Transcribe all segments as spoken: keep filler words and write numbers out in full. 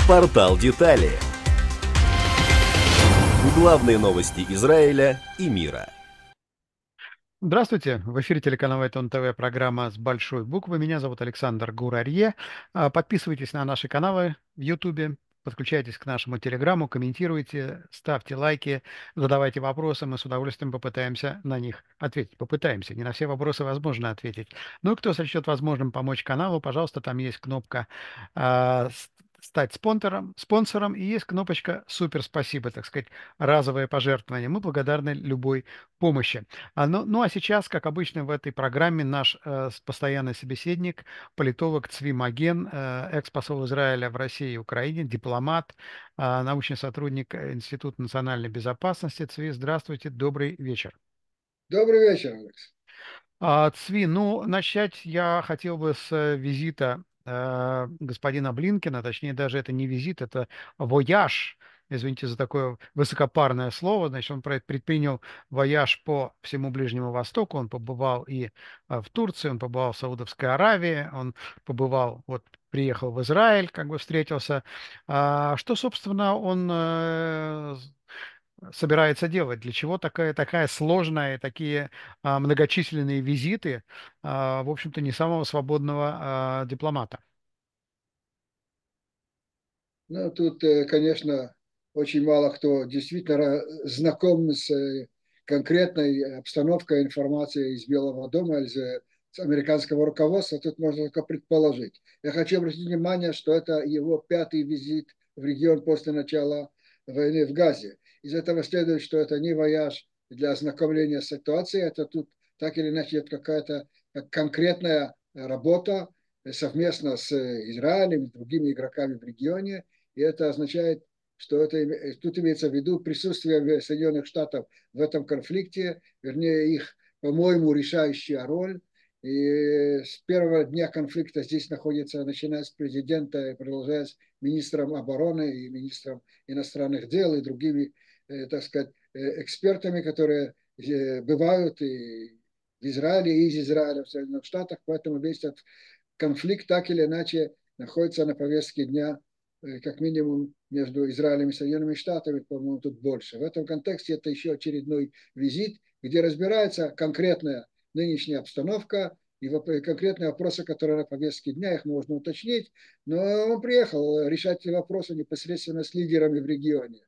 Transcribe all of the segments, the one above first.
Портал Детали. Главные новости Израиля и мира. Здравствуйте! В эфире телеканала Айтон ТВ, программа «С большой буквы». Меня зовут Александр Гурарье. А, Подписывайтесь на наши каналы в Ютубе, подключайтесь к нашему Телеграмму, комментируйте, ставьте лайки, задавайте вопросы. Мы с удовольствием попытаемся на них ответить. Попытаемся. Не на все вопросы возможно ответить. Ну и кто сочтет возможным помочь каналу, пожалуйста, там есть кнопка а, с- стать спонсором, спонсором, и есть кнопочка «Супер спасибо», так сказать, разовое пожертвование. Мы благодарны любой помощи. А, ну, ну а сейчас, как обычно в этой программе, наш э, с- постоянный собеседник, политолог Цви Маген, э, экс-посол Израиля в России и Украине, дипломат, а, научный сотрудник э, Института национальной безопасности. Цви, здравствуйте, добрый вечер. Добрый вечер, Алекс. А, Цви, ну, начать я хотел бы с э, визита э, господина Блинкена, точнее, даже это не визит, это вояж, извините за такое высокопарное слово, значит, он про- предпринял вояж по всему Ближнему Востоку, он побывал и э, в Турции, он побывал в Саудовской Аравии, он побывал, вот, приехал в Израиль, как бы встретился. А, что, собственно, он э, собирается делать? Для чего такая, такая сложная, такие а, многочисленные визиты, а, в общем-то, не самого свободного а, дипломата? Ну, тут, э, конечно, очень мало кто действительно ра- знаком с э, конкретной обстановкой, информацией из Белого дома, из э, с американского руководства. Тут можно только предположить. Я хочу обратить внимание, что это его пятый визит в регион после начала войны в Газе. Из этого следует, что это не вояж для ознакомления с ситуацией, это тут так или иначе это какая-то как конкретная работа э, совместно с э, Израилем и другими игроками в регионе. И это означает, что это, тут имеется в виду присутствие Соединенных Штатов в этом конфликте, вернее, их, по-моему, решающая роль. И с первого дня конфликта здесь находится, начиная с президента и продолжая с министром обороны и министром иностранных дел и другими, э, так сказать, э, экспертами, которые э, бывают и в Израиле, и из Израиля в Соединенных Штатах. Поэтому весь этот конфликт так или иначе находится на повестке дня, э, как минимум между Израилем и Соединенными Штатами, по-моему, тут больше. В этом контексте это еще очередной визит, где разбирается конкретная нынешняя обстановка и конкретные вопросы, которые на повестке дня, их можно уточнить, но он приехал решать эти вопросы непосредственно с лидерами в регионе.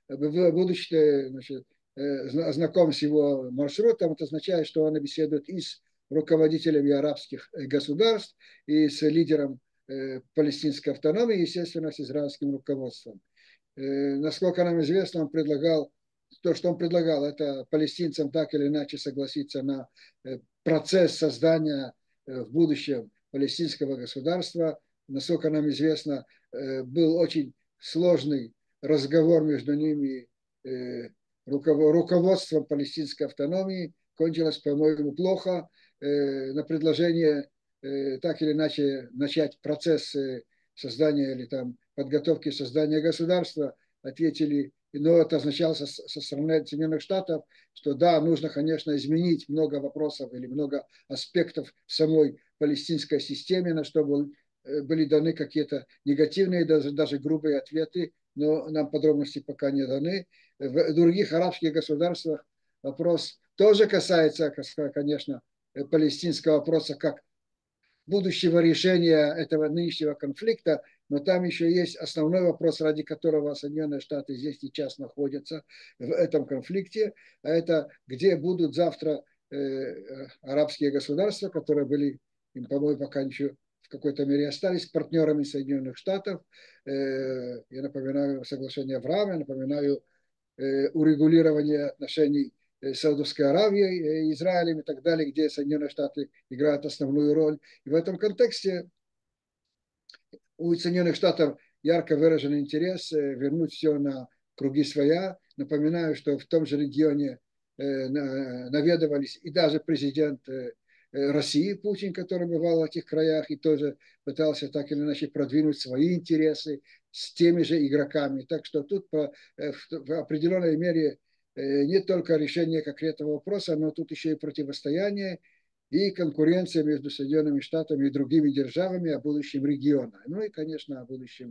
Будучи, значит, э, знаком с его маршрутом, это означает, что он беседует и с руководителями арабских государств, и с лидером э, палестинской автономии, естественно, с израильским руководством. Э, насколько нам известно, он предлагал, то, что он предлагал, это палестинцам так или иначе согласиться на э, процесс создания э, в будущем палестинского государства. Насколько нам известно, э, был очень сложный разговор между ними, э, руководством палестинской автономии. Кончилось, по-моему, плохо. Э, на предложение э, так или иначе начать процесс э, создания или там подготовки создания государства ответили, но это означало со, со стороны Соединенных Штатов, что да, нужно, конечно, изменить много вопросов или много аспектов в самой палестинской системе, на что был, были даны какие-то негативные, даже, даже грубые ответы, но нам подробности пока не даны. В других арабских государствах вопрос тоже касается, конечно, палестинского вопроса как будущего решения этого нынешнего конфликта, но там еще есть основной вопрос, ради которого Соединенные Штаты здесь сейчас находятся в этом конфликте, а это где будут завтра э, арабские государства, которые были, им, по-моему, пока еще в какой-то мере остались партнерами Соединенных Штатов. Э, я напоминаю соглашение Авраама, я напоминаю э, урегулирование отношений Саудовской Аравией, Израилем и так далее, где Соединенные Штаты играют основную роль. И в этом контексте у Соединенных Штатов ярко выражен интерес вернуть все на круги своя. Напоминаю, что в том же регионе наведывались и даже президент России Путин, который бывал в этих краях и тоже пытался так или иначе продвинуть свои интересы с теми же игроками. Так что тут по, в определенной мере не только решение конкретного вопроса, но тут еще и противостояние и конкуренция между Соединенными Штатами и другими державами о будущем региона. Ну и, конечно, о будущем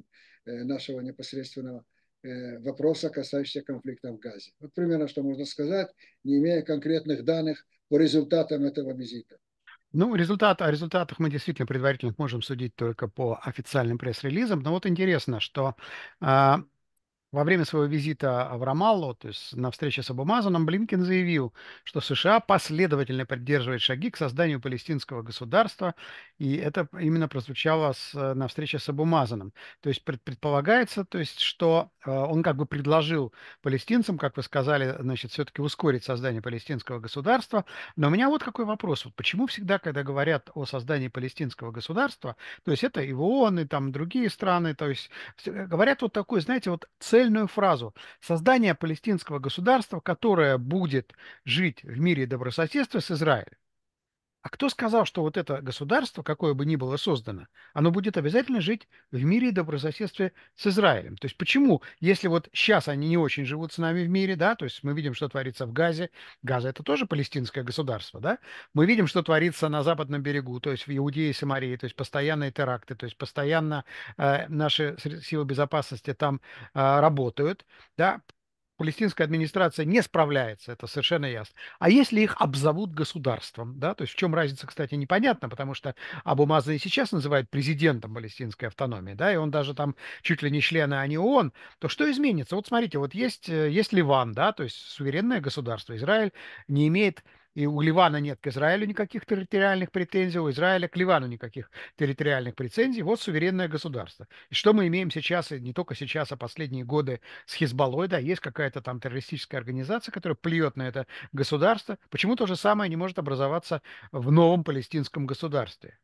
нашего непосредственного вопроса, касающегося конфликта в Газе. Вот примерно, что можно сказать, не имея конкретных данных по результатам этого визита. Ну, результат, о результатах мы действительно предварительно можем судить только по официальным пресс-релизам. Но вот интересно, что а, во время своего визита в Рамаллу, то есть на встрече с Абу Мазаном, Блинкен заявил, что США последовательно поддерживает шаги к созданию палестинского государства, и это именно прозвучало с, на встрече с Абу Мазаном. То есть пред- предполагается, то есть, что э, он как бы предложил палестинцам, как вы сказали, значит, все-таки ускорить создание палестинского государства. Но у меня вот какой вопрос. Вот почему всегда, когда говорят о создании палестинского государства, то есть это и ООН, и там другие страны, то есть все- говорят вот такой, знаете, вот цельную фразу: создание палестинского государства, которое будет жить в мире и добрососедстве с Израилем. А кто сказал, что вот это государство, какое бы ни было создано, оно будет обязательно жить в мире и добрососедстве с Израилем? То есть почему, если вот сейчас они не очень живут с нами в мире, да, то есть мы видим, что творится в Газе, Газа это тоже палестинское государство, да, мы видим, что творится на западном берегу, то есть в Иудее и Самарии, то есть постоянные теракты, то есть постоянно э, наши ср- силы безопасности там э, работают, да, палестинская администрация не справляется, это совершенно ясно. А если их обзовут государством, да, то есть в чем разница, кстати, непонятно, потому что Абу Маза и сейчас называют президентом палестинской автономии, да, и он даже там чуть ли не член, а не ООН, то что изменится? Вот смотрите, вот есть, э, есть Ливан, да, то есть суверенное государство. Израиль не имеет, и у Ливана нет к Израилю никаких территориальных претензий, у Израиля к Ливану никаких территориальных претензий. Вот суверенное государство. И что мы имеем сейчас, и не только сейчас, а последние годы с Хизбаллой, да, есть какая-то там террористическая организация, которая плюет на это государство. Почему то же самое не может образоваться в новом палестинском государстве?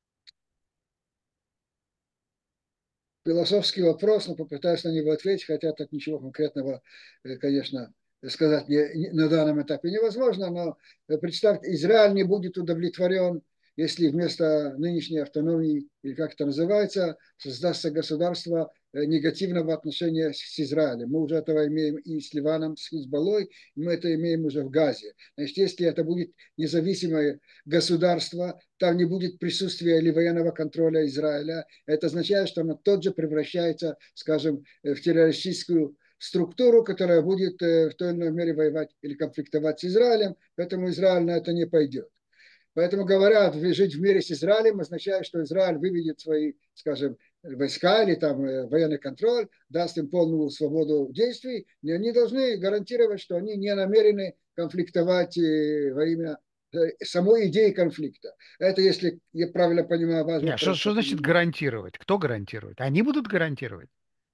Философский вопрос, но попытаюсь на него ответить, хотя так ничего конкретного, э, конечно, сказать не, не- на данном этапе невозможно, но э, представьте, Израиль не будет удовлетворен, если вместо нынешней автономии, или как это называется, создастся государство э, негативного отношения с, с Израилем. Мы уже этого имеем и с Ливаном, с Хизбаллой, и мы это имеем уже в Газе. Значит, если это будет независимое государство, там не будет присутствия или военного контроля Израиля, это означает, что оно тот же превращается, скажем, в террористическую структуру, которая будет в той или иной мере воевать или конфликтовать с Израилем, поэтому Израиль на это не пойдет. Поэтому говорят, жить в мире с Израилем означает, что Израиль выведет свои, скажем, войска или там военный контроль, даст им полную свободу действий, и они должны гарантировать, что они не намерены конфликтовать во имя самой идеи конфликта. Это, если я правильно понимаю, ваш Нет, что, вопрос, что так или значит нет. гарантировать? Кто гарантирует? Они будут гарантировать?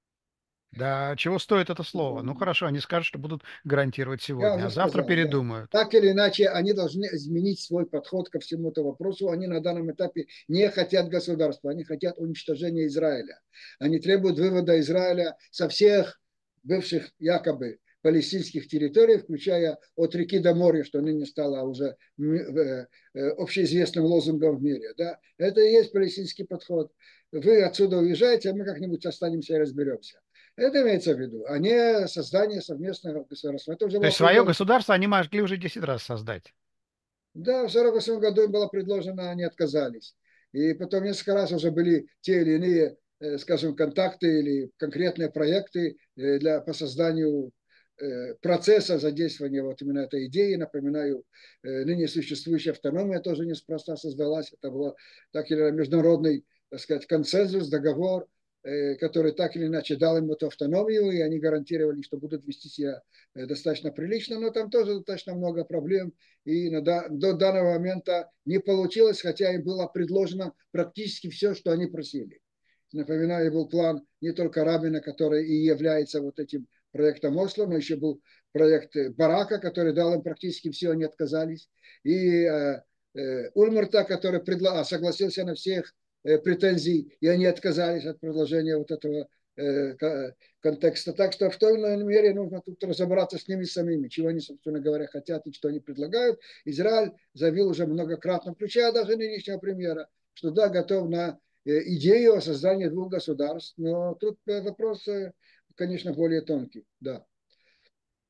Да, чего стоит это слово? Ну хорошо, они скажут, что будут гарантировать Я сегодня, а уже завтра сказал, да. передумают. Так или иначе, они должны изменить свой подход ко всему этому вопросу. Они на данном этапе не хотят государства, они хотят уничтожения Израиля. Они требуют вывода Израиля со всех бывших якобы палестинских территорий, включая от реки до моря, что ныне стало уже э, э, общеизвестным лозунгом в мире. Да? Это и есть палестинский подход. Вы отсюда уезжаете, а мы как-нибудь останемся и разберемся. Это имеется в виду, а не создание совместного государства. Это уже То было есть свое предложено. государство они могли уже десять раз создать. Да, в сорок восьмом году им было предложено, они отказались. И потом несколько раз уже были те или иные, э, скажем, контакты или конкретные проекты э, для, по созданию э, процесса задействования вот именно этой идеи. Напоминаю, э, ныне существующая автономия тоже неспроста создалась. Это был так или иначе международный, так сказать, консенсус, договор, э, который так или иначе дал им эту автономию, и они гарантировали, что будут вести себя э, достаточно прилично, но там тоже достаточно много проблем, и до, до данного момента не получилось, хотя и было предложено практически все, что они просили. Напоминаю, был план не только Рабина, который и является вот этим проектом Осло, но еще был проект Барака, который дал им практически все, они отказались. И э, э, Ульмерта, который предла- согласился на всех э, претензий, и они отказались от предложения вот этого э, контекста. Так что в той или иной мере нужно тут разобраться с ними самими, чего они, собственно говоря, хотят и что они предлагают. Израиль заявил уже многократно, включая даже нынешнего премьера, что да, готов на идею о создании двух государств, но тут вопрос, конечно, более тонкий, да.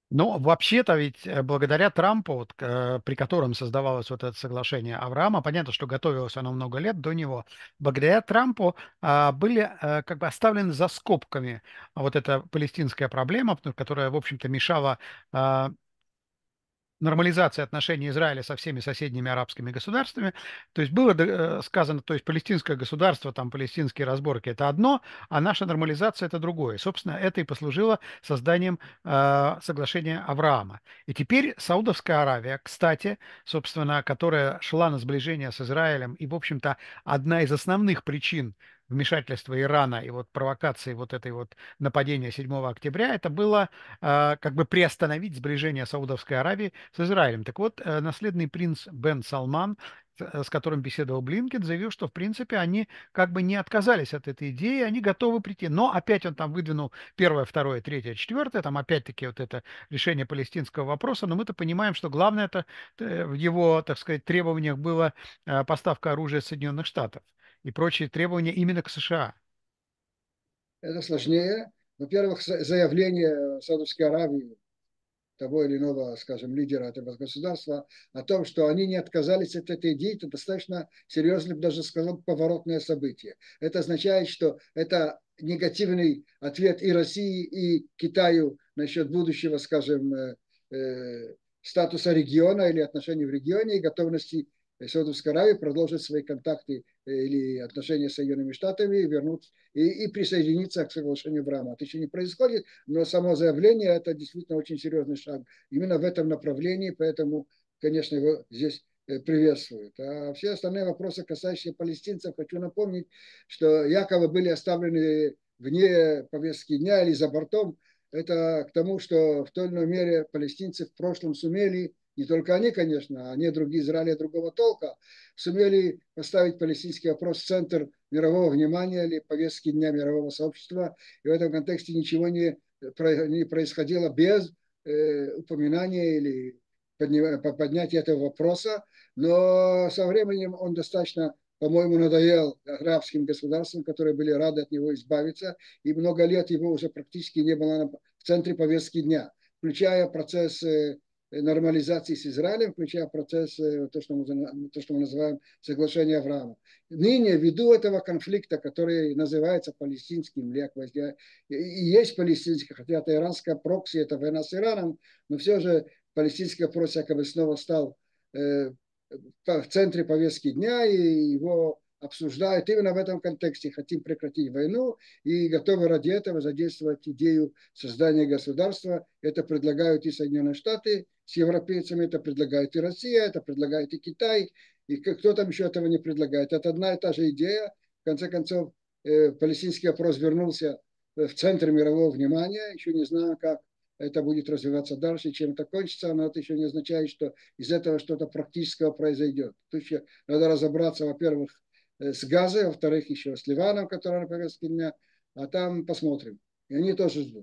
Но вообще-то ведь э, благодаря Трампу, вот, к- э, при котором создавалось вот это соглашение Авраама, понятно, что готовилось оно много лет до него, благодаря Трампу а, были а, как бы оставлены за скобками вот эта палестинская проблема, потому- которая, в общем-то, мешала а, нормализации отношений Израиля со всеми соседними арабскими государствами. То есть было э, сказано, то есть палестинское государство, там палестинские разборки — это одно, а наша нормализация — это другое. Собственно, это и послужило созданием э, соглашения Авраама. И теперь Саудовская Аравия, кстати, собственно, которая шла на сближение с Израилем, и, в общем-то, одна из основных причин вмешательства Ирана и вот провокации вот этой вот нападения седьмого октября, это было э, как бы приостановить сближение Саудовской Аравии с Израилем. Так вот, э, наследный принц Бен Салман, э, с которым беседовал Блинкен, заявил, что в принципе они как бы не отказались от этой идеи, они готовы прийти. Но опять он там выдвинул первое, второе, третье, четвертое, там опять-таки вот это решение палестинского вопроса, но мы-то понимаем, что главное это э, в его, так сказать, требованиях было э, поставка оружия Соединенных Штатов и прочие требования именно к США. Это сложнее. Во-первых, заявление Саудовской Аравии, того или иного, скажем, лидера этого государства, о том, что они не отказались от этой идеи, это достаточно серьезное, даже сказал, поворотное событие. Это означает, что это негативный ответ и России, и Китаю насчет будущего, скажем, э, э, статуса региона или отношений в регионе и готовности Саудовской Аравии продолжить свои контакты э, или отношения с Соединенными Штатами и вернуться и, и присоединиться к соглашению Брама. Это еще не происходит, но само заявление — это действительно очень серьезный шаг именно в этом направлении, поэтому, конечно, его здесь э, приветствуют. А все остальные вопросы, касающиеся палестинцев, хочу напомнить, что якобы были оставлены вне повестки дня или за бортом. Это к тому, что в той или иной мере палестинцы в прошлом сумели, не только они, конечно, а не другие Израиля другого толка, сумели поставить палестинский вопрос в центр мирового внимания или повестки дня мирового сообщества. И в этом контексте ничего не, не происходило без э, упоминания или поднятия этого вопроса. Но со временем он достаточно, по-моему, надоел арабским государствам, которые были рады от него избавиться. И много лет его уже практически не было в центре повестки дня, включая процесс нормализации с Израилем, включая процесс, то, что мы, то, что мы называем соглашение Авраама. Ныне, ввиду этого конфликта, который называется палестинским, и есть палестинский, хотя это иранская прокси, это война с Ираном, но все же палестинский вопрос якобы снова стал э, в центре повестки дня, и его обсуждают именно в этом контексте. Хотим прекратить войну и готовы ради этого задействовать идею создания государства. Это предлагают и Соединенные Штаты с европейцами, это предлагает и Россия, это предлагает и Китай. И кто там еще этого не предлагает? Это одна и та же идея. В конце концов, э, палестинский вопрос вернулся в центр мирового внимания. Еще не знаю, как это будет развиваться дальше, чем это кончится, но это еще не означает, что из этого что-то практического произойдет. Тут еще надо разобраться, во-первых, с Газой, во-вторых, еще с Ливаном, который на повестке дня, а там посмотрим. И они тоже ждут.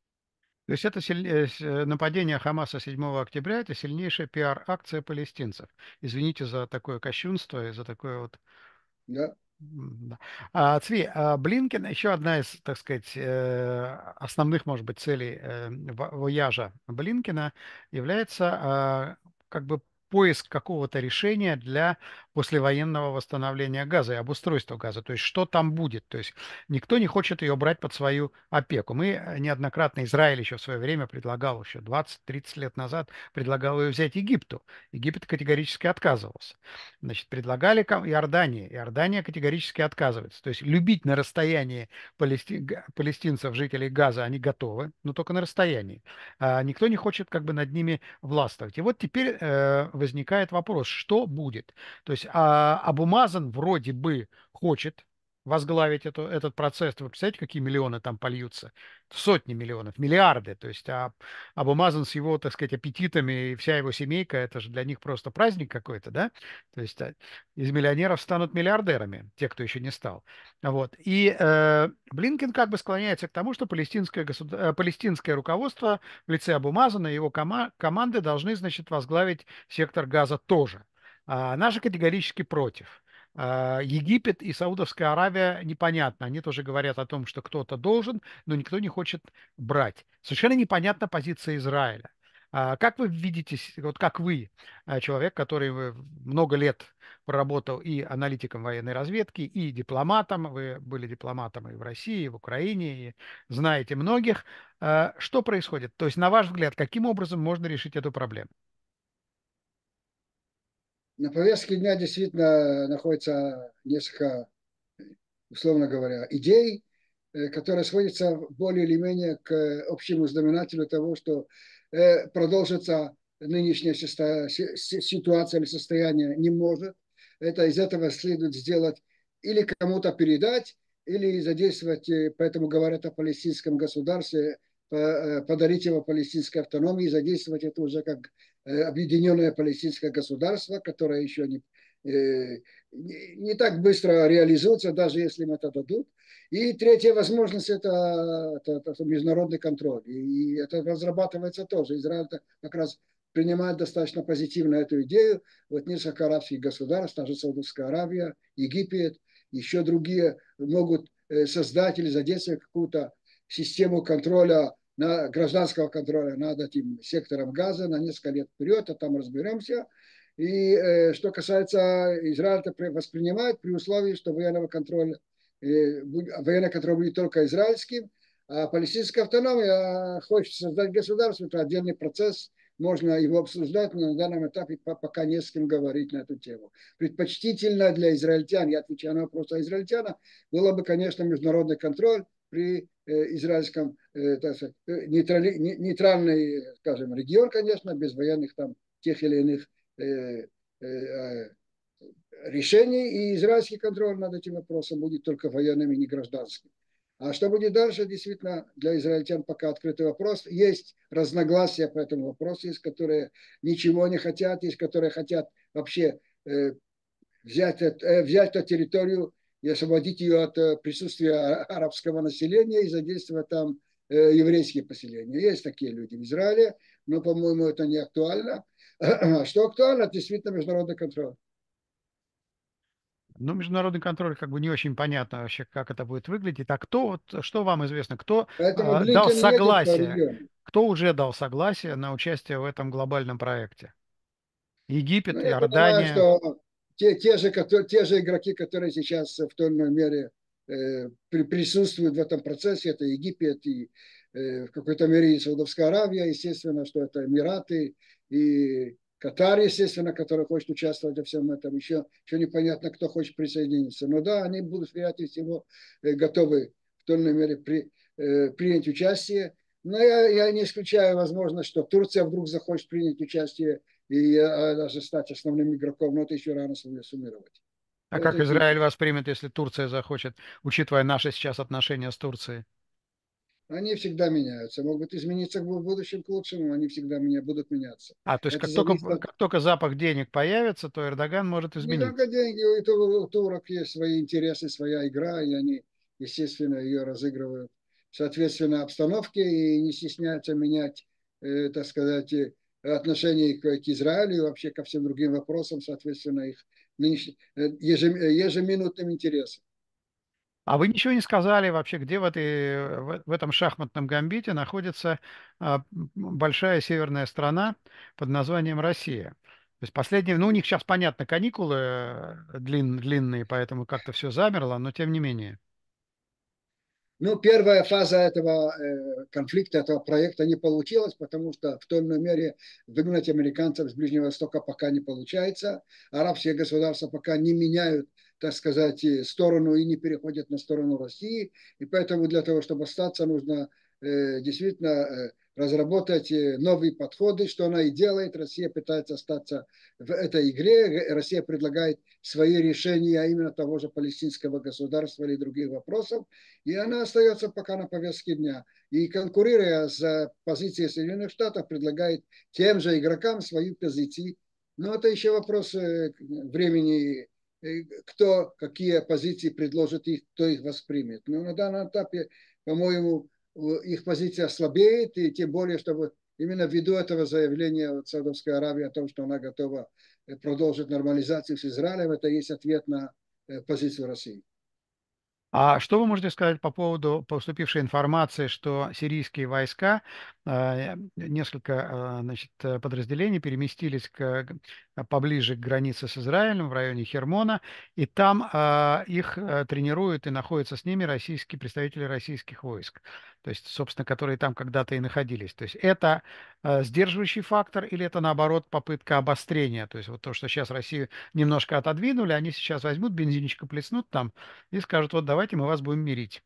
То есть это силь- э, с- э, нападение Хамаса седьмого октября — это сильнейшая пиар-акция палестинцев. Извините за такое кощунство и за такое вот. Да. М, да. А, Цви, а Блинкен — еще одна из, так сказать, э, основных, может быть, целей э, во- вояжа Блинкена является а, как бы поиск какого-то решения для послевоенного восстановления Газа и обустройства Газа. То есть что там будет. То есть никто не хочет ее брать под свою опеку. Мы э, неоднократно, Израиль еще в свое время предлагал, еще двадцать-тридцать лет назад, предлагал ее взять Египту. Египет категорически отказывался. Значит, предлагали ко- Иордании. Иордания категорически отказывается. То есть любить на расстоянии палести- га- палестинцев, жителей Газа, они готовы, но только на расстоянии. А никто не хочет как бы над ними властвовать. И вот теперь э, возникает вопрос, что будет? То есть а, Абу Мазан вроде бы хочет возглавить эту, этот процесс. Вы представляете, какие миллионы там польются? Сотни миллионов, миллиарды. То есть а, Абу Мазан с его, так сказать, аппетитами и вся его семейка, это же для них просто праздник какой-то, да? То есть а, из миллионеров станут миллиардерами, те, кто еще не стал. Вот. И э, Блинкен как бы склоняется к тому, что палестинское, государ... э, палестинское руководство в лице Абу Мазана и его кома... команды должны, значит, возглавить сектор Газа тоже. А наши категорически против. А, Египет и Саудовская Аравия непонятно. Они тоже говорят о том, что кто-то должен, но никто не хочет брать. Совершенно непонятна позиция Израиля. А как вы видите, с- вот как вы, а, человек, который вы много лет проработал и аналитиком военной разведки, и дипломатом, вы были дипломатом и в России, и в Украине, и знаете многих, а, что происходит? То есть, на ваш взгляд, каким образом можно решить эту проблему? На повестке дня действительно находится несколько, условно говоря, идей, э, которые сводятся более или менее к общему знаменателю того, что э, продолжится нынешняя систо- си- си- ситуация или состояние не может. Это из этого следует сделать или кому-то передать, или задействовать, э, поэтому говорят о палестинском государстве, по- э, подарить его палестинской автономии, задействовать это уже как э, объединенное палестинское государство, которое еще не, э, не, не так быстро реализуется, даже если им это дадут. И третья возможность это, это, это международный контроль. И, и это разрабатывается тоже. Израиль как раз принимает достаточно позитивно эту идею. Вот несколько арабских государств, та же Саудовская Аравия, Египет, еще другие могут э, создать или задействовать какую-то систему контроля, на, гражданского контроля над этим сектором газа на несколько лет вперед, а там разберемся. И э, что касается Израиля, это воспринимает при условии, что военного контроля, э, военный контроль будет только израильским, а палестинская автономия хочет создать государство, это отдельный процесс, можно его обсуждать, но на данном этапе пока не с кем говорить на эту тему. Предпочтительно для израильтян, я отвечаю на вопрос о израильтянах, было бы, конечно, международный контроль при э, израильском э, так сказать, нейтрали, нейтральный, скажем, регион, конечно, без военных там тех или иных э, э, решений, и израильский контроль над этим вопросом будет только военным и не гражданским. А что будет дальше, действительно, для израильтян пока открытый вопрос. Есть разногласия по этому вопросу, есть, которые ничего не хотят, есть, которые хотят вообще э, взять, э, взять эту территорию и освободить ее от э, присутствия арабского населения и задействовать там э, еврейские поселения. Есть такие люди в Израиле, но, по-моему, это не актуально. Что актуально, действительно международный контроль. Ну, международный контроль как бы не очень понятно вообще, как это будет выглядеть. А кто, вот, что вам известно, кто Поэтому а, дал Блинкен едет по согласие, региону. кто уже дал согласие на участие в этом глобальном проекте? Но Египет, я понимаю, Иордания. что те, те, же, которые, те же игроки, которые сейчас в той или иной мере э, при, присутствуют в этом процессе, это Египет и э, в какой-то мере и Саудовская Аравия, естественно, что это Эмираты и Катар, естественно, который хочет участвовать во всем этом. Еще, еще непонятно, кто хочет присоединиться. Но да, они будут, вероятнее всего, э, готовы в той или иной мере при, э, принять участие. Но я, я не исключаю возможность, что Турция вдруг захочет принять участие и даже стать основным игроком, но это еще рано суммировать. А Это как еще Израиль воспримет, если Турция захочет, учитывая наши сейчас отношения с Турцией? они всегда меняются. Могут измениться в будущем к лучшему, они всегда меня, будут меняться. А, то есть Это как только, зависит от как только запах денег появится, то Эрдоган может не только измениться. деньги, у турок есть свои интересы, своя игра, и они, естественно, ее разыгрывают соответственно обстановке и не стесняются менять, э, так сказать, отношение к, к Израилю и вообще ко всем другим вопросам, соответственно, их нынеш... ежеминутным интересам. А вы ничего не сказали вообще, где в, этой, в, в этом шахматном гамбите находится а, м, большая северная страна под названием Россия. То есть последние, ну у них сейчас, понятно, каникулы э, длин, длинные, поэтому как-то все замерло, но тем не менее. Ну, первая фаза этого э, конфликта, этого проекта не получилась, потому что в той или иной мере выгнать американцев с Ближнего Востока пока не получается. Арабские государства пока не меняют, так сказать, сторону и не переходят на сторону России. И поэтому для того, чтобы остаться, нужно э, действительно э, разработать новые подходы, что она и делает. Россия пытается остаться в этой игре. Россия предлагает свои решения, а именно того же палестинского государства или других вопросов. И она остается пока на повестке дня. И конкурируя с позицией Соединенных Штатов, предлагает тем же игрокам свои позиции. Но это еще вопрос времени, кто какие позиции предложит и кто их воспримет. Но на данном этапе, по-моему, их позиция слабеет, и тем более, что вот именно ввиду этого заявления от Саудовской Аравии о том, что она готова продолжить нормализацию с Израилем, это есть ответ на позицию России. А что вы можете сказать по поводу поступившей информации, что сирийские войска, э, несколько э, значит, э, подразделений переместились к, к- поближе к границе с Израилем в районе Хермона, и там э, их э, тренируют и находятся с ними российские представители российских войск, то есть, собственно, которые там когда-то и находились. То есть это э, сдерживающий фактор или это, наоборот, попытка обострения? То есть вот то, что сейчас Россию немножко отодвинули, они сейчас возьмут бензинчика, плеснут там, и скажут, вот давайте мы вас будем мирить.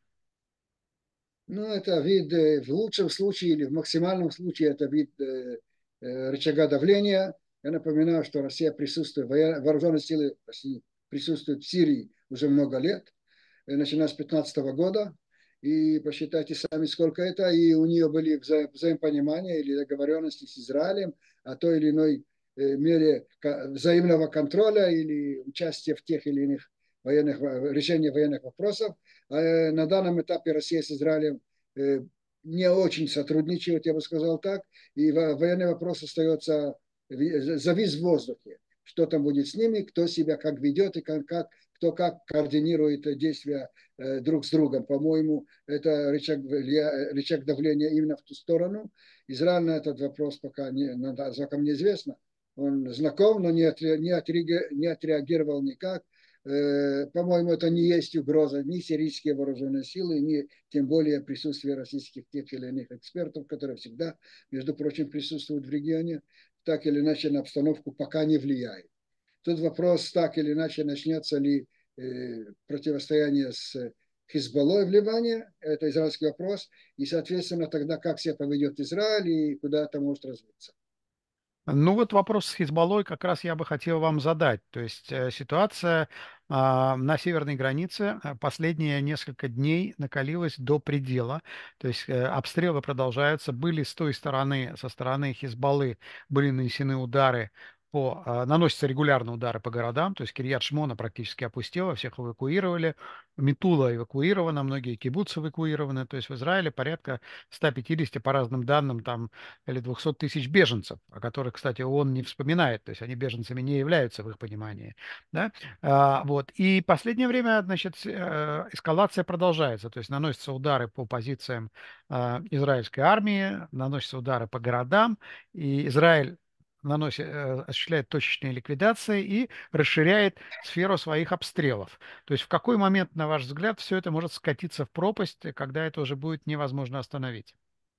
Ну, это вид, э, в лучшем случае или в максимальном случае, это вид э, э, рычага давления. Я напоминаю, что Россия присутствует, воен- вооруженные силы России присутствуют в Сирии уже много лет, э, начиная с две тысячи пятнадцатого года. И посчитайте сами, сколько это. И у нее были вза взаимопонимания или договоренности с Израилем о той или иной э, мере взаимного контроля или участия в тех или иных военных, решении военных вопросов. А на данном этапе Россия с Израилем э, не очень сотрудничают, я бы сказал так, и военный вопрос остается, завис в воздухе. Что там будет с ними, кто себя как ведет и как, как, кто как координирует действия э, друг с другом. По-моему, это рычаг, рычаг давления именно в ту сторону. Израиль на этот вопрос пока не, пока мне известно. Он знаком, но не, отре, не, отреагировал, не отреагировал никак. По-моему, это не есть угроза ни сирийские вооруженные силы, ни тем более присутствие российских тех или иных экспертов, которые всегда, между прочим, присутствуют в регионе, так или иначе на обстановку пока не влияет. Тут вопрос, так или иначе, начнется ли э, противостояние с Хизбаллой в Ливане, это израильский вопрос, и, соответственно, тогда как себя поведет Израиль и куда это может развиться. Ну вот вопрос с Хизбаллой как раз я бы хотел вам задать. То есть э, ситуация а, на северной границе э, последние несколько дней накалилась до предела. То есть э, обстрелы продолжаются. Были с той стороны, со стороны Хизбаллы были нанесены удары по, а, наносятся регулярно удары по городам. То есть Кирьят-Шмона практически опустела, всех эвакуировали. Митула эвакуирована, многие кибуцы эвакуированы. То есть в Израиле порядка ста пятидесяти, по разным данным, там или двухсот тысяч беженцев, о которых, кстати, ООН не вспоминает, то есть они беженцами не являются в их понимании. Да? А, вот. И последнее время, значит, э, эскалация продолжается, то есть наносятся удары по позициям э, израильской армии, наносятся удары по городам, и Израиль наносит, э, осуществляет точечные ликвидации и расширяет сферу своих обстрелов. То есть в какой момент, на ваш взгляд, все это может скатиться в пропасть, когда это уже будет невозможно остановить?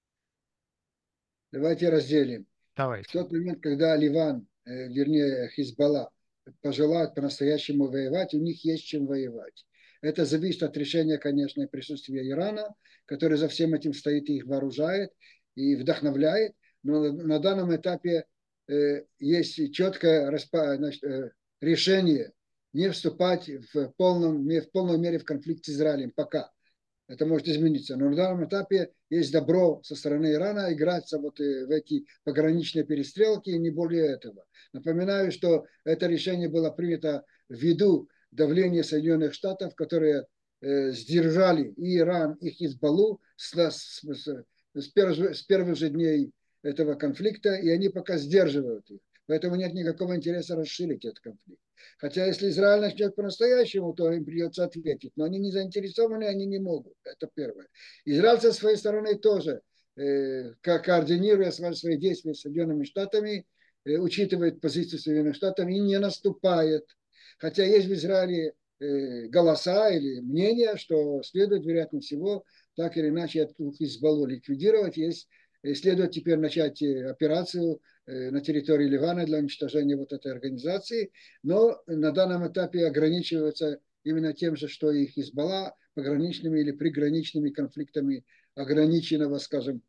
Давайте разделим. В Давайте. тот момент, когда Ливан, э, вернее Хизбалла, пожелают по-настоящему воевать, у них есть чем воевать. Это зависит от решения, конечно, присутствия Ирана, который за всем этим стоит и их вооружает, и вдохновляет. Но на данном этапе э, есть четкое распа, значит, э, решение не вступать в, полном, в полной мере в конфликт с Израилем пока. Это может измениться. Но на данном этапе есть добро со стороны Ирана играться вот в эти пограничные перестрелки и не более этого. Напоминаю, что это решение было принято ввиду давления Соединенных Штатов, которые э, сдержали и Иран, и Хизбаллу с, с, с, с, первых, с первых же дней этого конфликта, и они пока сдерживают их. Поэтому нет никакого интереса расширить этот конфликт. Хотя если Израиль начнет по-настоящему, то им придется ответить. Но они не заинтересованы, они не могут. Это первое. Израиль со своей стороны тоже, э, координируя свои действия с Соединенными Штатами, э, учитывает позицию Соединенных Штатов и не наступает. Хотя есть в Израиле э, голоса или мнения, что следует, вероятнее всего, так или иначе эту Хизбаллу ликвидировать. Есть, следует теперь начать операцию на территории Ливана для уничтожения вот этой организации, но на данном этапе ограничиваются именно тем же, что и Хизбалла, пограничными или приграничными конфликтами ограниченного, скажем,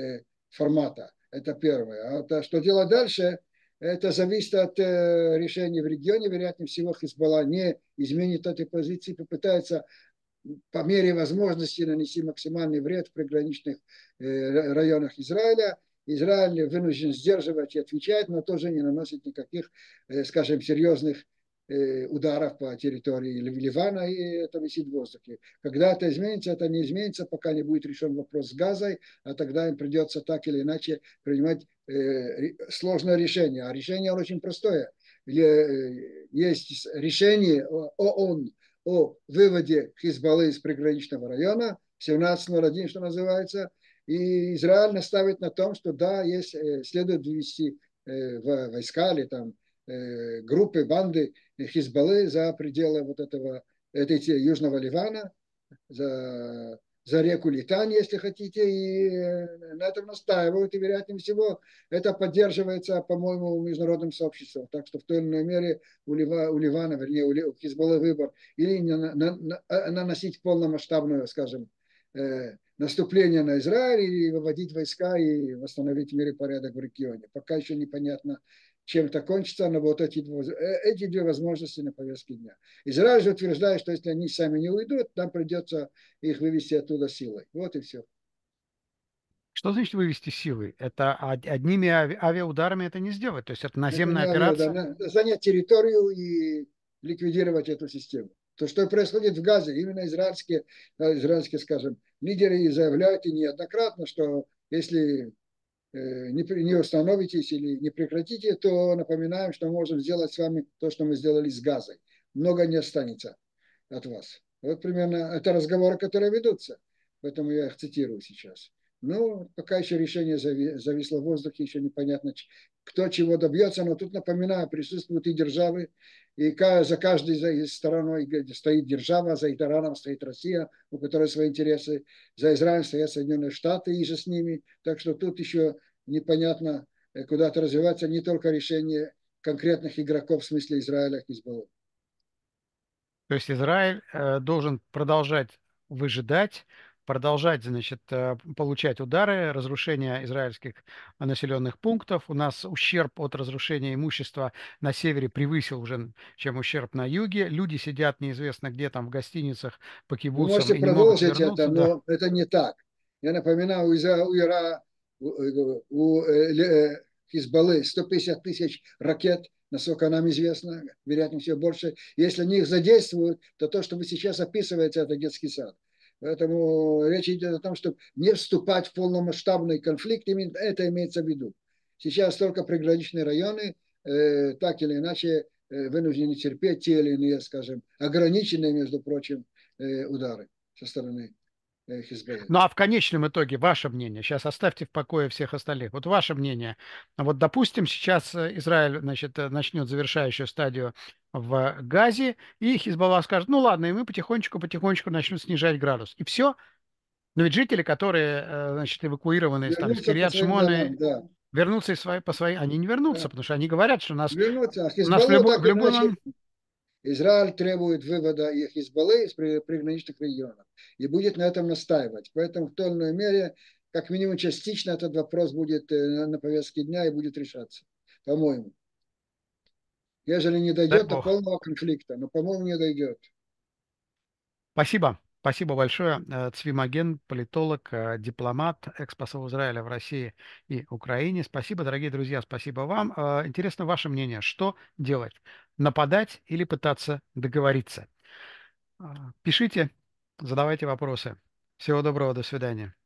формата. Это первое. А что делать дальше, это зависит от решений в регионе. Вероятнее всего, Хизбалла не изменит этой позиции, попытается по мере возможности нанести максимальный вред в приграничных районах Израиля. Израиль вынужден сдерживать и отвечать, но тоже не наносит никаких, скажем, серьезных ударов по территории Ливана, и это висит в воздухе. Когда это изменится, это не изменится, пока не будет решен вопрос с Газой, а тогда им придется так или иначе принимать сложное решение. А решение очень простое. Есть решение ООН о выводе Хизбаллы из приграничного района, семнадцать ноль один, что называется, и Израиль настаивает на том, что да, есть, следует ввести войска или там группы, банды Хизбаллы за пределы вот этого, этой, Южного Ливана, за, за реку Литань, если хотите, и на этом настаивают, и, вероятнее всего, это поддерживается, по-моему, международным сообществом. Так что в той или иной мере у, Лива, у Ливана, вернее, у Хизбаллы выбор или на, на, на, наносить полномасштабную, скажем, э, наступление на Израиль, или выводить войска и восстановить мир и порядок в регионе. Пока еще непонятно, чем это кончится, но вот эти, эти две возможности на повестке дня. Израиль же утверждает, что если они сами не уйдут, нам придется их вывести оттуда силой. Вот и все. Что значит вывести силой? Это одними авиаударами это не сделать. То есть это наземная это операция? Авиаудар, занять территорию и ликвидировать эту систему. То, что происходит в Газе, именно израильские, израильские, скажем, лидеры заявляют и неоднократно, что если не, не установитесь или не прекратите, то напоминаем, что можем сделать с вами то, что мы сделали с Газой. Много не останется от вас. Вот примерно это разговоры, которые ведутся. Поэтому я их цитирую сейчас. Ну, пока еще решение зависло в воздухе, еще непонятно, кто чего добьется. Но тут, напоминаю, присутствуют и державы, и за каждой стороной стоит держава, за Ираном стоит Россия, у которой свои интересы, за Израилем стоят Соединенные Штаты и же с ними. Так что тут еще непонятно, куда-то развиваться, не только решение конкретных игроков в смысле Израиля, Хизбаллы. То есть Израиль э, должен продолжать выжидать, продолжать, значит, получать удары, разрушение израильских населенных пунктов. У нас ущерб от разрушения имущества на севере превысил уже, чем ущерб на юге. Люди сидят неизвестно где там в гостиницах по Вы кибуцам можете и не могут продолжить вернуться. это, Да. но это не так. Я напоминаю, у, у, Ира, у, у э, Хизбаллы сто пятьдесят тысяч ракет, насколько нам известно, вероятнее всего больше. Если они их задействуют, то то, что вы сейчас описываете, это детский сад. Поэтому речь идет о том, чтобы не вступать в полномасштабный конфликт, именно это имеется в виду. Сейчас только приграничные районы, э, так или иначе, э, вынуждены терпеть те или иные, скажем, ограниченные, между прочим, э, удары со стороны э, Хизбаллы. Ну а в конечном итоге ваше мнение, сейчас оставьте в покое всех остальных, вот ваше мнение, вот допустим сейчас Израиль, значит, начнет завершающую стадию в Газе, и Хизбалла скажет, ну ладно, и мы потихонечку-потихонечку начнут снижать градус. И все. Но ведь жители, которые, значит, эвакуированы из, там, из Вернуться по своим Кирьят-Шимона, домам, да. вернутся из своей, по своей, они не вернутся, да. потому что они говорят, что нас, Вернуться. А у нас в Хизбаллу любой, так в или любой иначе момент... Израиль требует вывода Хизбаллы из приграничных регионов и будет на этом настаивать. Поэтому в той или иной мере, как минимум частично, этот вопрос будет на повестке дня и будет решаться, по-моему. Ежели не Дай дойдет до бог. полного конфликта, но, по-моему, не дойдет. Спасибо. Спасибо большое. Цви Маген, политолог, дипломат, экс-посол Израиля в России и Украине. Спасибо, дорогие друзья, спасибо вам. Интересно ваше мнение. Что делать? Нападать или пытаться договориться? Пишите, задавайте вопросы. Всего доброго, до свидания.